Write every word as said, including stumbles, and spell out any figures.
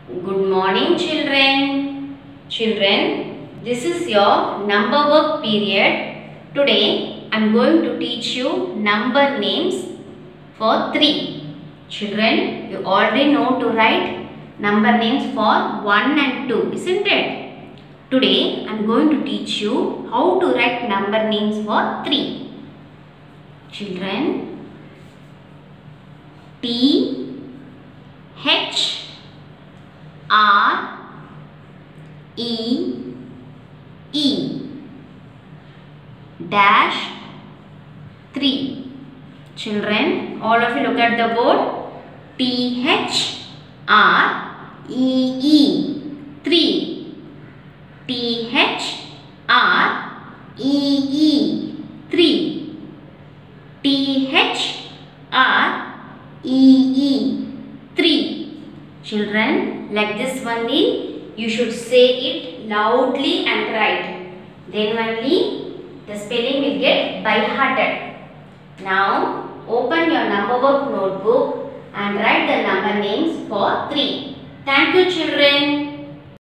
Good morning, children. Children, this is your number work period. Today, I am going to teach you number names for three. Children, you already know to write number names for one and two, isn't it? Today, I am going to teach you how to write number names for three. Children, T, H, R, E, E, dash, three. Children, all of you look at the board. T, H, R, E, E, three. T, H, R, E, E, three. T, H, R, E, E, three. Children, like this only, you should say it loudly and right. Then only the spelling will get by hearted. Now, open your number work notebook and write the number names for three. Thank you, children.